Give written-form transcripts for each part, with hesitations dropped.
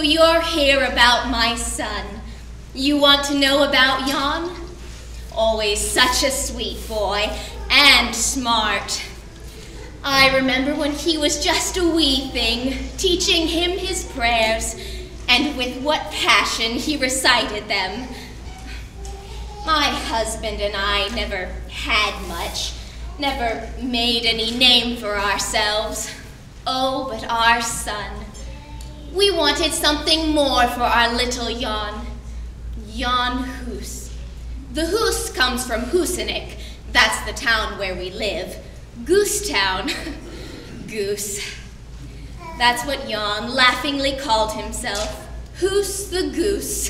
you're here about my son. You want to know about Jan? Always such a sweet boy, and smart. I remember when he was just a wee thing, teaching him his prayers, and with what passion he recited them. My husband and I never had much, never made any name for ourselves. Oh, but our son. We wanted something more for our little Jan. Jan Hus. The Hus comes from Husenik. That's the town where we live. Goose Town. Goose. That's what Jan laughingly called himself. Hus the Goose.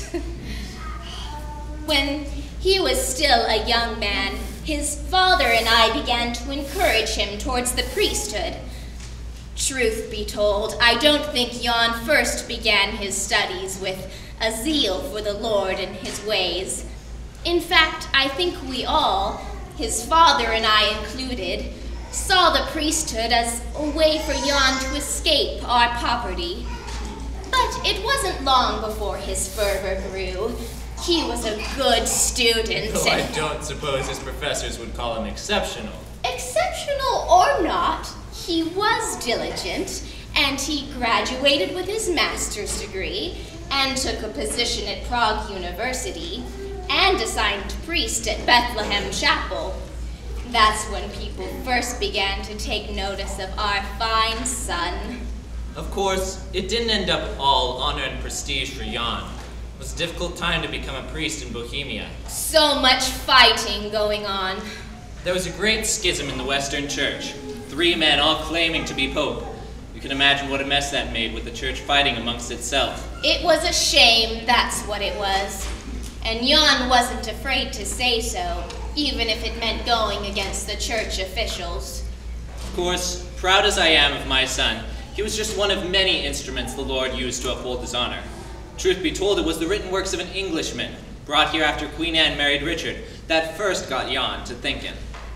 When he was still a young man, his father and I began to encourage him towards the priesthood. Truth be told, I don't think Jan first began his studies with a zeal for the Lord and his ways. In fact, I think we all, his father and I included, saw the priesthood as a way for Jan to escape our poverty. But it wasn't long before his fervor grew. He was a good student. Though I don't suppose his professors would call him exceptional. Exceptional or not, he was diligent, and he graduated with his master's degree, and took a position at Prague University, and assigned priest at Bethlehem Chapel. That's when people first began to take notice of our fine son. Of course, it didn't end up all honor and prestige for Jan. It was a difficult time to become a priest in Bohemia. So much fighting going on. There was a great schism in the Western Church. 3 men all claiming to be pope. You can imagine what a mess that made with the church fighting amongst itself. It was a shame, that's what it was. And Jan wasn't afraid to say so, even if it meant going against the church officials. Of course, proud as I am of my son, he was just one of many instruments the Lord used to uphold his honor. Truth be told, it was the written works of an Englishman, brought here after Queen Anne married Richard, that first got Jan to thinking.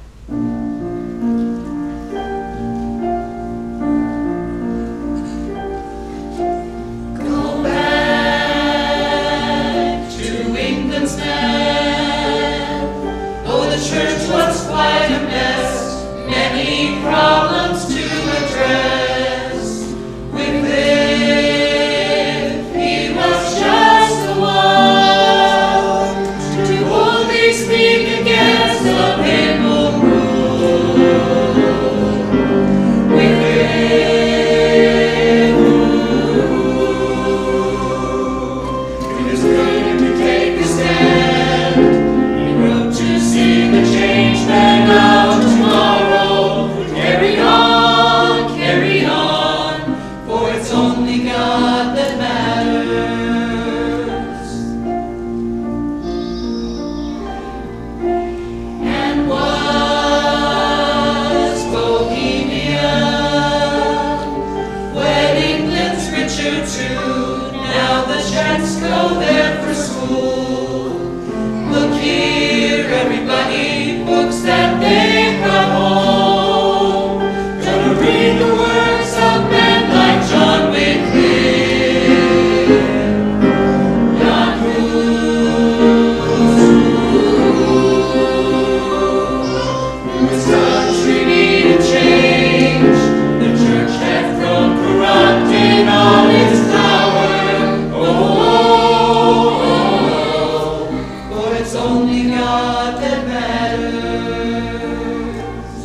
Church was quite a mess, many problems to address. With it, he was just the one to boldly speak against the papal rule. With it, he was willing to take a stand. He wrote to see the change that now tomorrow. Carry on, for it's only God that matters. And was Bohemia when England's Richard too? Now the Jets go there for school. Look here, everybody, books that they brought home. Gonna read the works of men like John Wycliffe, Jan Hus. This country needed change. The church had grown corrupt in all its power. For it's only God that matters.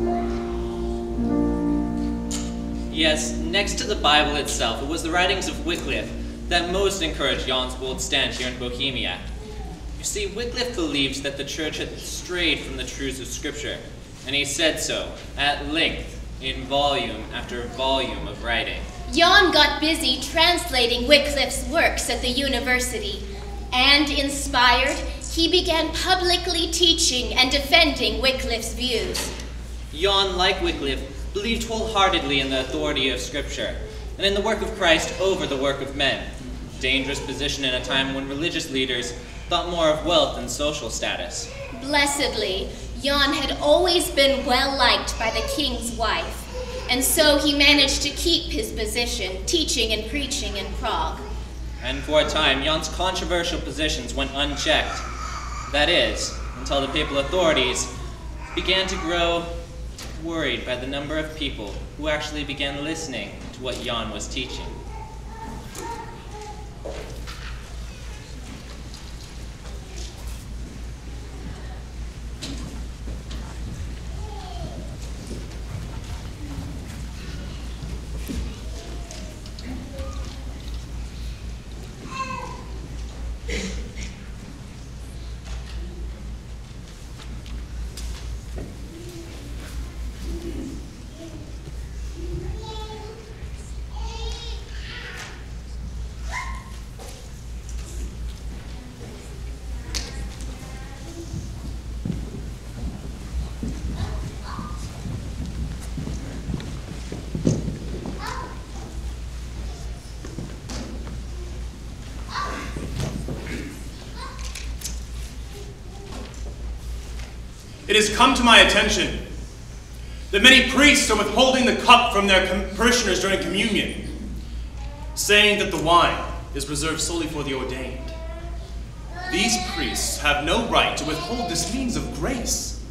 Yes, next to the Bible itself, it was the writings of Wycliffe that most encouraged Jan's bold stand here in Bohemia. You see, Wycliffe believed that the church had strayed from the truths of Scripture, and he said so, at length, in volume after volume of writing. Jan got busy translating Wycliffe's works at the university, and inspired, he began publicly teaching and defending Wycliffe's views. Jan, like Wycliffe, believed wholeheartedly in the authority of Scripture, and in the work of Christ over the work of men. Dangerous position in a time when religious leaders thought more of wealth and social status. Blessedly, Jan had always been well liked by the king's wife, and so he managed to keep his position, teaching and preaching in Prague. and for a time, Jan's controversial positions went unchecked. That is, until the papal authorities began to grow worried by the number of people who actually began listening to what Jan was teaching. It has come to my attention that many priests are withholding the cup from their parishioners during communion, saying that the wine is reserved solely for the ordained. These priests have no right to withhold this means of grace.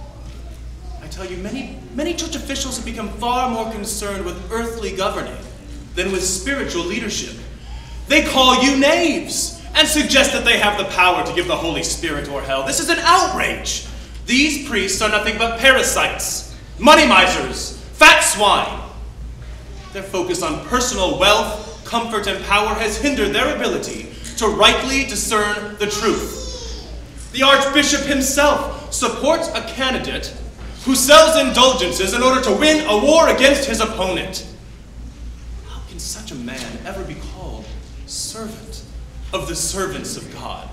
I tell you, many church officials have become far more concerned with earthly governing than with spiritual leadership. They call you knaves and suggest that they have the power to give the Holy Spirit or hell. This is an outrage. These priests are nothing but parasites, money misers, fat swine. Their focus on personal wealth, comfort, and power has hindered their ability to rightly discern the truth. The Archbishop himself supports a candidate who sells indulgences in order to win a war against his opponent. How can such a man ever be called servant of the servants of God?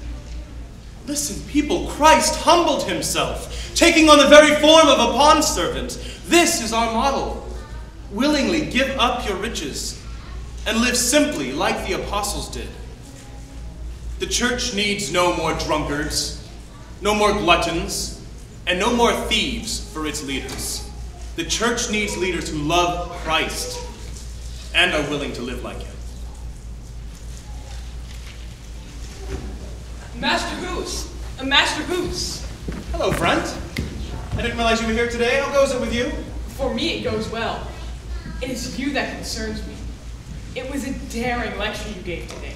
Listen, people, Christ humbled himself, taking on the very form of a bondservant. This is our model. Willingly give up your riches and live simply like the apostles did. The church needs no more drunkards, no more gluttons, and no more thieves for its leaders. The church needs leaders who love Christ and are willing to live like him. Master Goose! Master Goose! Hello, friend. I didn't realize you were here today. How goes it with you? For me, it goes well. It is you that concerns me. It was a daring lecture you gave today.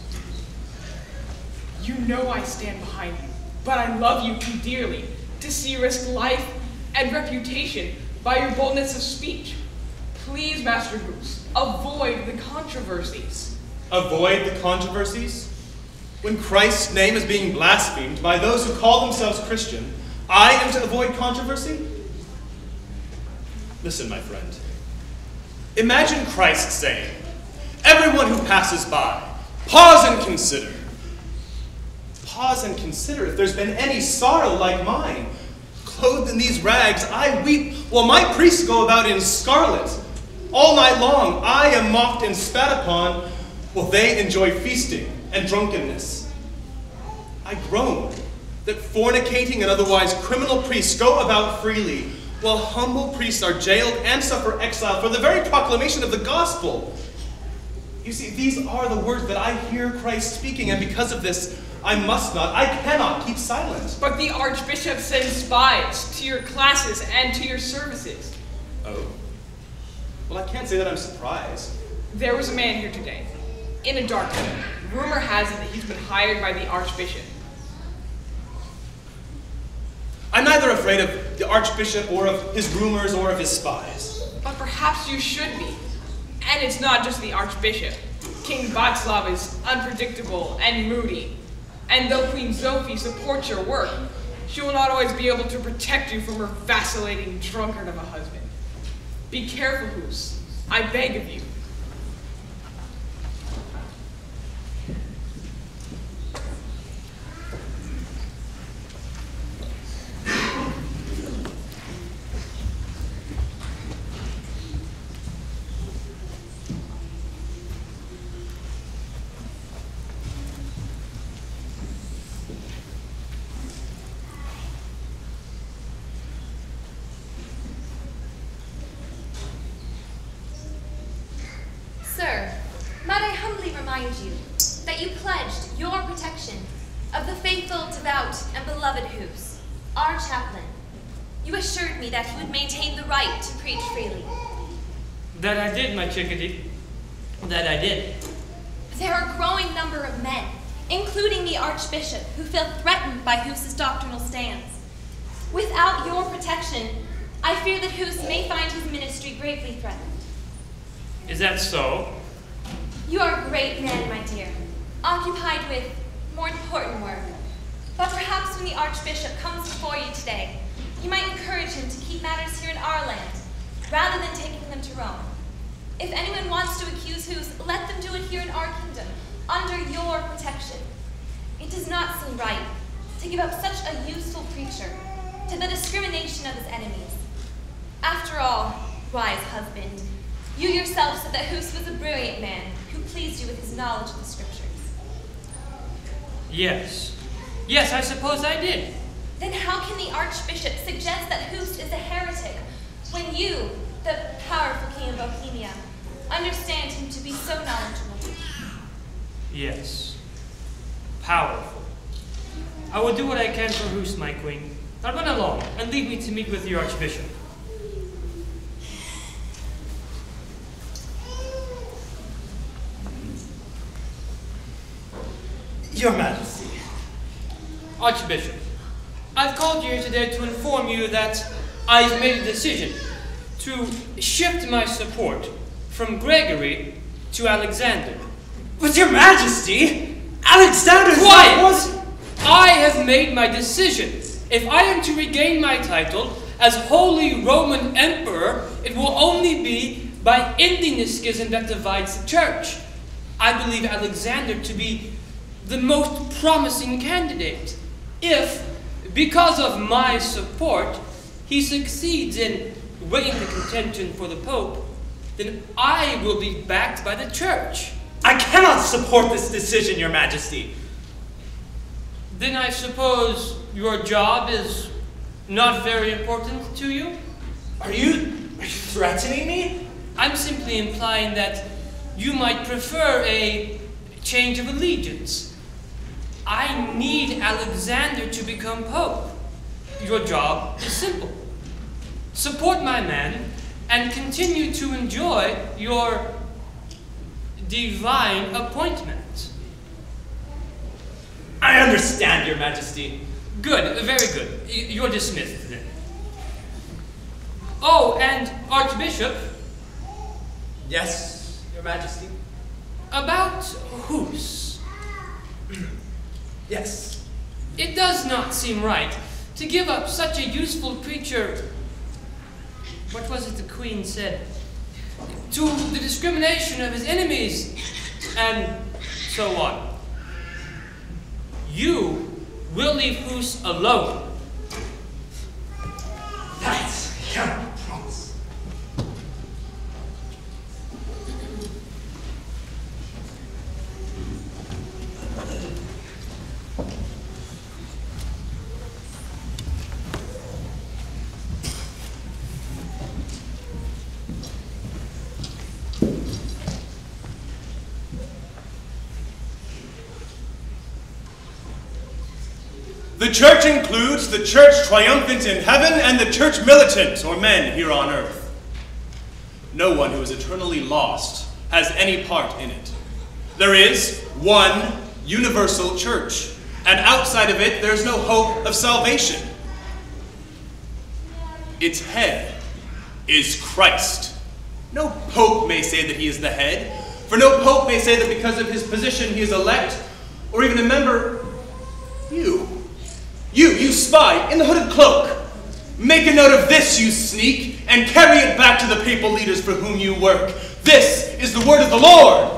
You know I stand behind you, but I love you too dearly to see you risk life and reputation by your boldness of speech. Please, Master Goose, avoid the controversies. Avoid the controversies? When Christ's name is being blasphemed by those who call themselves Christian, I am to avoid controversy? Listen, my friend. Imagine Christ saying, "Everyone who passes by, pause and consider. Pause and consider if there's been any sorrow like mine. Clothed in these rags, I weep, while my priests go about in scarlet. All night long, I am mocked and spat upon, while they enjoy feasting and drunkenness. I groan that fornicating and otherwise criminal priests go about freely, while humble priests are jailed and suffer exile for the very proclamation of the gospel." You see, these are the words that I hear Christ speaking, and because of this, I cannot keep silent. But the Archbishop sends spies to your classes and to your services. Oh? Well, I can't say that I'm surprised. There was a man here today, in a dark room. Rumor has it that he's been hired by the Archbishop. I'm neither afraid of the Archbishop or of his rumors or of his spies. But perhaps you should be. And it's not just the Archbishop. King Václav is unpredictable and moody. And though Queen Sophie supports your work, she will not always be able to protect you from her vacillating drunkard of a husband. Be careful, Goose. I beg of you. remind you that you pledged your protection of the faithful, devout, and beloved Hus, our chaplain. You assured me that he would maintain the right to preach freely. That I did, my chickadee. That I did. There are a growing number of men, including the Archbishop, who feel threatened by Hus's doctrinal stance. Without your protection, I fear that Hus may find his ministry gravely threatened. Is that so? You are a great man, my dear, occupied with more important work. But perhaps when the Archbishop comes before you today, you might encourage him to keep matters here in our land, rather than taking them to Rome. If anyone wants to accuse Hus, let them do it here in our kingdom, under your protection. It does not seem right to give up such a useful preacher to the discrimination of his enemies. After all, wise husband, you yourself said that Hus was a brilliant man who pleased you with his knowledge of the scriptures. Yes. Yes, I suppose I did. Then how can the Archbishop suggest that Hus is a heretic when you, the powerful king of Bohemia, understand him to be so knowledgeable? Yes. Powerful. I will do what I can for Hus, my queen. Now run along and leave me to meet with the Archbishop. Your Majesty. Archbishop, I've called you here today to inform you that I've made a decision to shift my support from Gregory to Alexander. But Your Majesty, Alexander's Quiet! I have made my decision. If I am to regain my title as Holy Roman Emperor, it will only be by ending the schism that divides the church. I believe Alexander to be the most promising candidate. If, because of my support, he succeeds in winning the contention for the Pope, then I will be backed by the church. I cannot support this decision, Your Majesty. Then I suppose your job is not very important to you? Are you threatening me? I'm simply implying that you might prefer a change of allegiance. I need Alexander to become Pope. Your job is simple. Support my men and continue to enjoy your divine appointment. I understand, Your Majesty. Good, very good. You're dismissed then. Oh, and Archbishop. Yes, Your Majesty. About Hus. Yes. It does not seem right to give up such a useful creature, what was it the Queen said, to the discrimination of his enemies, and so on. You will leave Hus alone. That I cannot promise. The church includes the church triumphant in heaven and the church militant, or men here on earth. No one who is eternally lost has any part in it. There is one universal church, and outside of it there's no hope of salvation. Its head is Christ. No pope may say that he is the head, for no pope may say that because of his position he is elect, or even a member. You spy in the hooded cloak. Make a note of this, you sneak, and carry it back to the papal leaders for whom you work. This is the word of the Lord.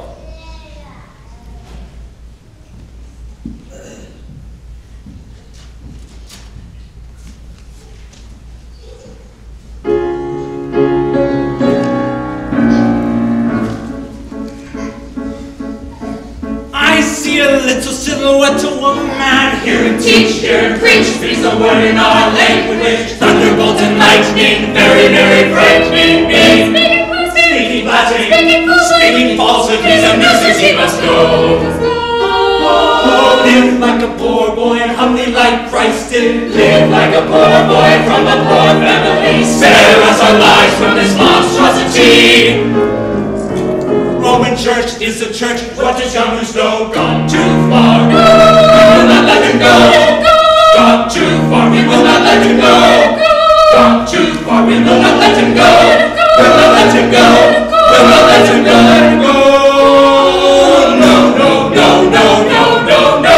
I see a little silhouette of a man. Hear him teach, hear him preach, speaks the word in our language. Thunderbolt and lightning, very, very frightening me. Speaking blasphemy, speaking falsehood, he's a nuisance, he us go. Oh, live like a poor boy and humbly like Christ did. Live like a poor boy from a poor family. Spare us our lives from this monstrosity. Roman Church is a church. What does young Hus know? Gone too far. We will not let him go. Gone too far. We will not let him go. Gone too far. We will not let him go. We'll not let him go. We'll not let him go. No, no, no, no, no, no, no.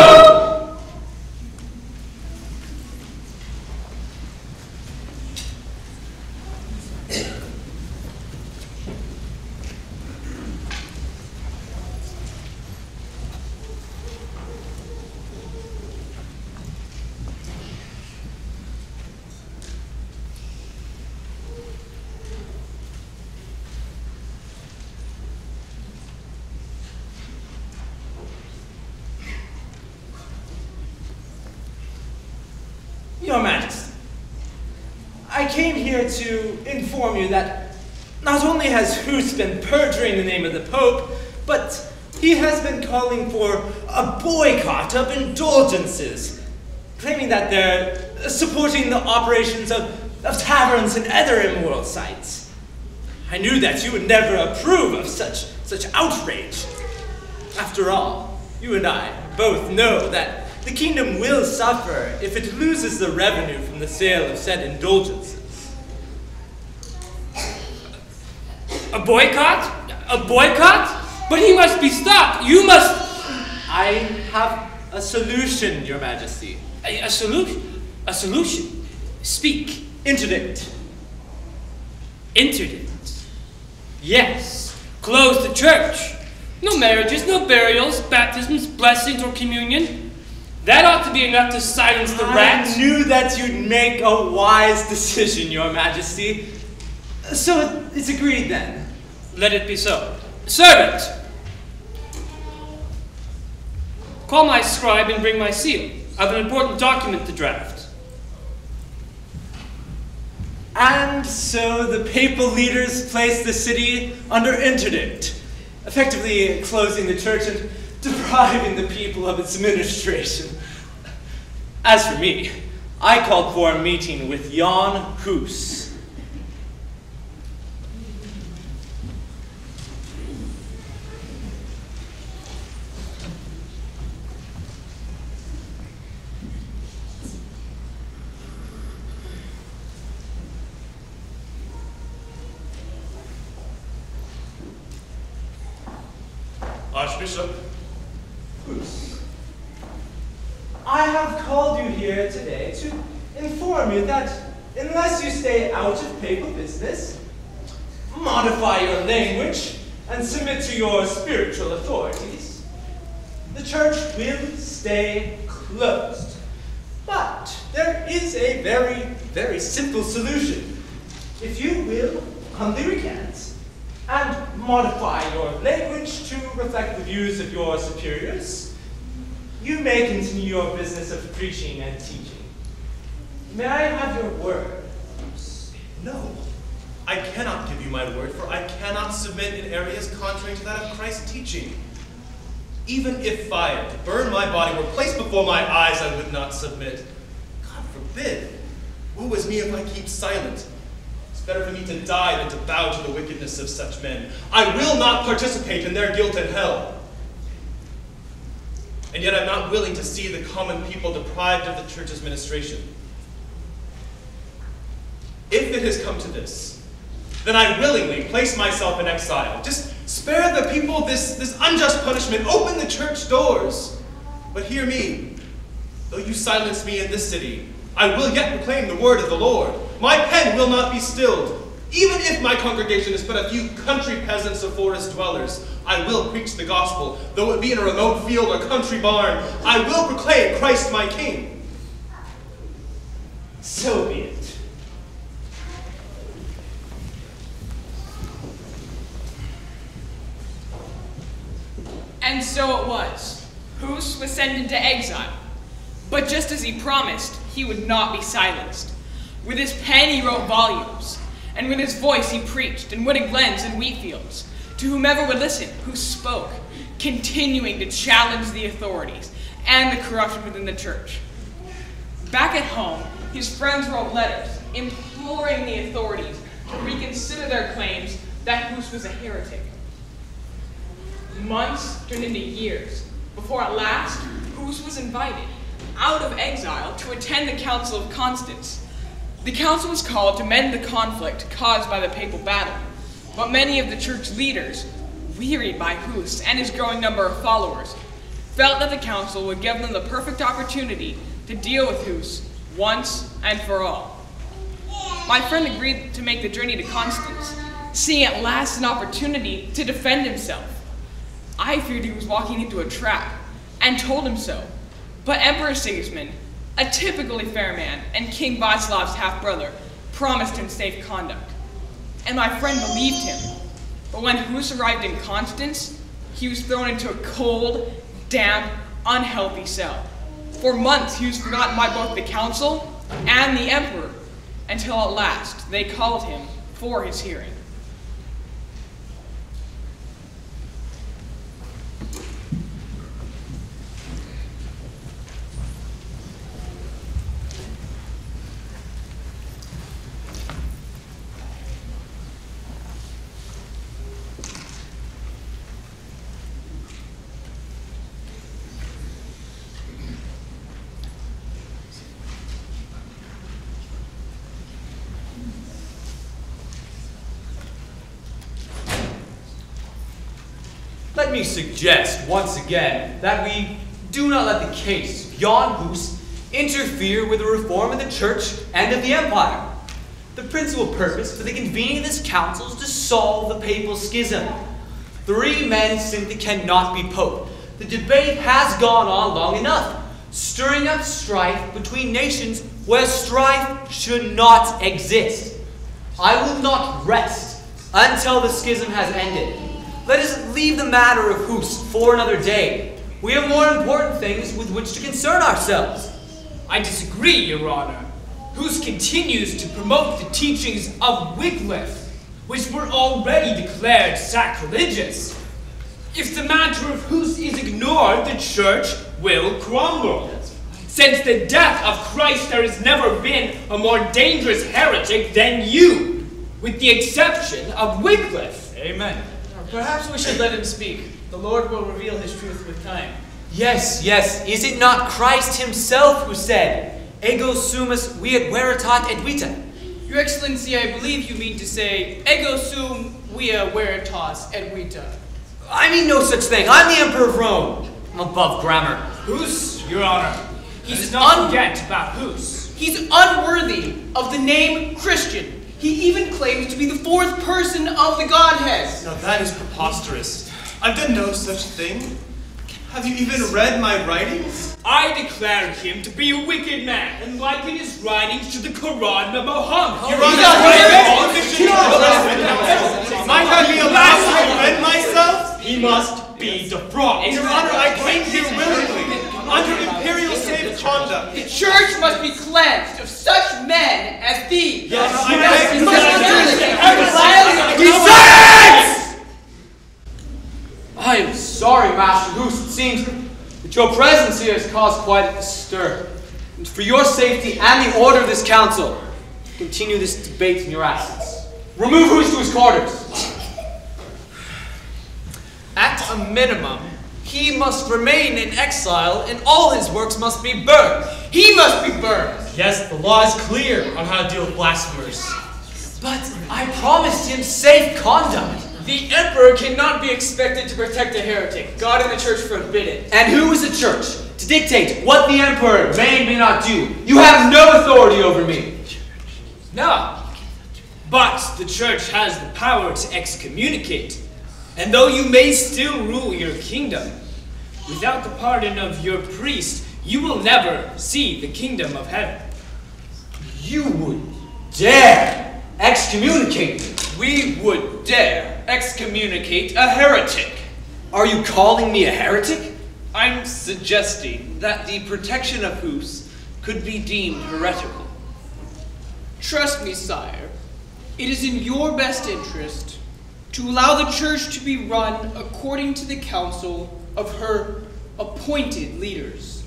Your Majesty, I came here to inform you that not only has Hus been perjuring the name of the Pope, but he has been calling for a boycott of indulgences, claiming that they're supporting the operations of taverns and other immoral sites. I knew that you would never approve of such outrage. After all, you and I both know that the kingdom will suffer if it loses the revenue from the sale of said indulgences. A boycott? A boycott? But he must be stopped. You must... I have a solution, Your Majesty. A solution? A solution? Speak. Interdict. Interdict. Yes. Close the church. No marriages, no burials, baptisms, blessings, or communion. That ought to be enough to silence the rats. I knew that you'd make a wise decision, Your Majesty. So it's agreed then. Let it be so. Servant! Call my scribe and bring my seal. I have an important document to draft. And so the papal leaders placed the city under interdict, effectively closing the church and depriving the people of its administration. As for me, I called for a meeting with Jan Hus. Archbishop. I have called you here today to inform you that unless you stay out of papal business, modify your language, and submit to your spiritual authorities, the church will stay closed. But there is a very, very simple solution. If you will humbly recant and modify your language to reflect the views of your superiors, you may continue your business of preaching and teaching. May I have your word? No, I cannot give you my word, for I cannot submit in areas contrary to that of Christ's teaching. Even if fire to burn my body were placed before my eyes, I would not submit. God forbid. Woe is me if I keep silent. It's better for me to die than to bow to the wickedness of such men. I will not participate in their guilt and hell. And yet I'm not willing to see the common people deprived of the church's ministration. If it has come to this, then I willingly place myself in exile. Just spare the people this unjust punishment. Open the church doors. But hear me. Though you silence me in this city, I will yet proclaim the word of the Lord. My pen will not be stilled. Even if my congregation is but a few country peasants or forest dwellers, I will preach the gospel. Though it be in a remote field or country barn, I will proclaim Christ my King. So be it. And so it was. Hus was sent into exile. But just as he promised, he would not be silenced. With his pen he wrote volumes, and with his voice he preached in wooded glens and wheat fields. To whomever would listen, Hus spoke, continuing to challenge the authorities and the corruption within the church. Back at home, his friends wrote letters imploring the authorities to reconsider their claims that Hus was a heretic. Months turned into years before at last Hus was invited out of exile to attend the Council of Constance. The council was called to mend the conflict caused by the papal battle, but many of the church leaders, wearied by Hus and his growing number of followers, felt that the council would give them the perfect opportunity to deal with Hus once and for all. My friend agreed to make the journey to Constance, seeing at last an opportunity to defend himself. I feared he was walking into a trap, and told him so, but Emperor Sigismund, a typically fair man and King Václav's half-brother, promised him safe conduct, and my friend believed him. But when Hus arrived in Constance, he was thrown into a cold, damp, unhealthy cell. For months he was forgotten by both the council and the emperor, until at last they called him for his hearing. Let me suggest once again that we do not let the case of Jan Hus interfere with the reform of the church and of the empire. The principal purpose for the convening of this council is to solve the papal schism. 3 men simply cannot be pope. The debate has gone on long enough, stirring up strife between nations where strife should not exist. I will not rest until the schism has ended. Let us leave the matter of Hus for another day. We have more important things with which to concern ourselves. I disagree, Your Honor. Hus continues to promote the teachings of Wycliffe, which were already declared sacrilegious. If the matter of Hus is ignored, the church will crumble. Since the death of Christ, there has never been a more dangerous heretic than you, with the exception of Wycliffe. Amen. Perhaps we should let him speak. The Lord will reveal his truth with time. Yes, yes. Is it not Christ himself who said, Ego sumus viat veritat et vita? Your Excellency, I believe you mean to say, Ego sum via veritas et vita. I mean no such thing. I'm the Emperor of Rome. I'm above grammar. Hus, Your Honor. He's not forget about Hus. He's unworthy of the name Christian. He even claims to be the 4th person of the Godhead. Now that is preposterous. I've done no such thing. Have you even read my writings? I declare him to be a wicked man and liken his writings to the Quran of Muhammad. Your Honor, might I be allowed to defend myself? He must be defrauded. Your Honor, I came here willingly, under imperial safe conduct. The church must be cleansed of such men as these. Yes, I am sorry, Master Hus. It seems that your presence here has caused quite a stir. And for your safety and the order of this council, continue this debate in your absence. Remove Hus to his quarters. At a minimum, he must remain in exile and all his works must be burned. He must be burned. Yes, the law is clear on how to deal with blasphemers. But I promised him safe conduct. The emperor cannot be expected to protect a heretic. God and the church forbid it. And who is the church to dictate what the emperor may and may not do? You have no authority over me. No. But the church has the power to excommunicate. And though you may still rule your kingdom, without the pardon of your priest, you will never see the kingdom of heaven. You would dare excommunicate me? We would dare excommunicate a heretic. Are you calling me a heretic? I'm suggesting that the protection of Hus could be deemed heretical. Trust me, sire. It is in your best interest to allow the church to be run according to the counsel of her appointed leaders.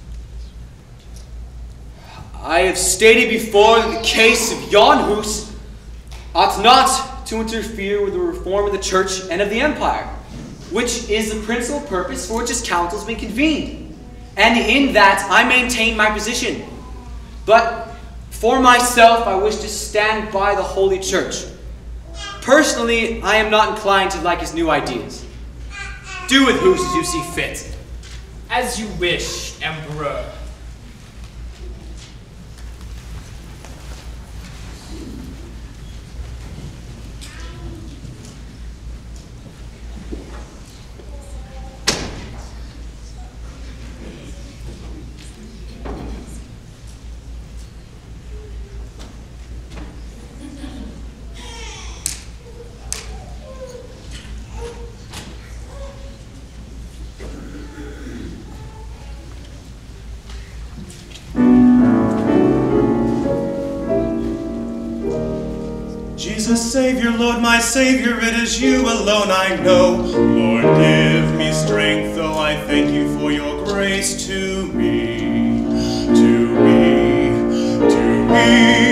I have stated before that the case of Jan Hus ought not to interfere with the reform of the church and of the empire, which is the principal purpose for which this council has been convened. And in that I maintain my position. But for myself, I wish to stand by the Holy Church. Personally, I am not inclined to like his new ideas. Do with Hus as you see fit. As you wish, Emperor. Jesus, Savior, Lord, my Savior, it is you alone I know. Lord, give me strength, though I thank you for your grace to me, to me, to me.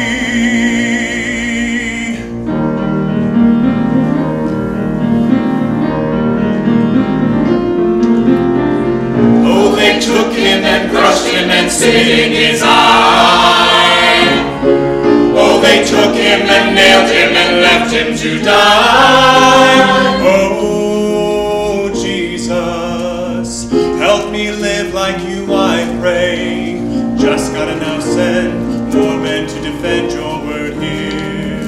Oh, they took him and crushed him and spit in his eye. Oh, they took him and nailed him and left him to die. Oh, Jesus, help me live like you, I pray. Just gotta now send more men to defend your word here.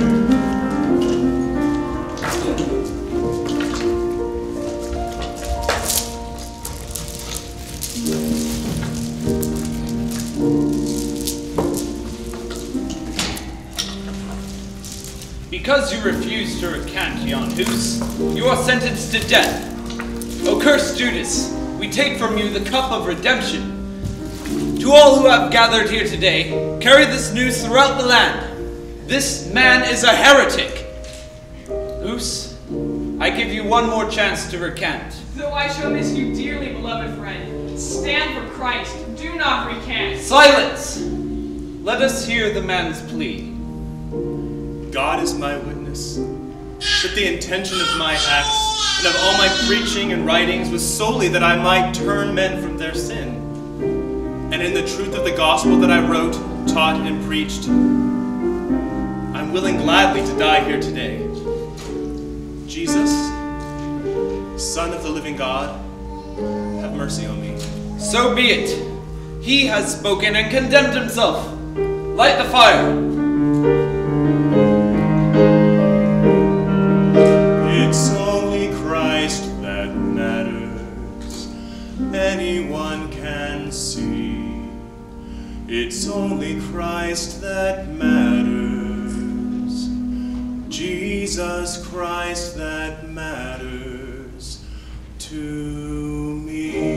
Because you refuse to recant, Jan Hus, you are sentenced to death. O cursed Judas, we take from you the cup of redemption. To all who have gathered here today, carry this news throughout the land. This man is a heretic. Hus, I give you one more chance to recant. Though I shall miss you dearly, beloved friend, stand for Christ. Do not recant. Silence! Let us hear the man's plea. God is my witness that the intention of my acts and of all my preaching and writings was solely that I might turn men from their sin. And in the truth of the gospel that I wrote, taught, and preached, I'm willing gladly to die here today. Jesus, Son of the living God, have mercy on me. So be it. He has spoken and condemned himself. Light the fire. It's only Christ that matters. Anyone can see. It's only Christ that matters. Jesus Christ that matters to me.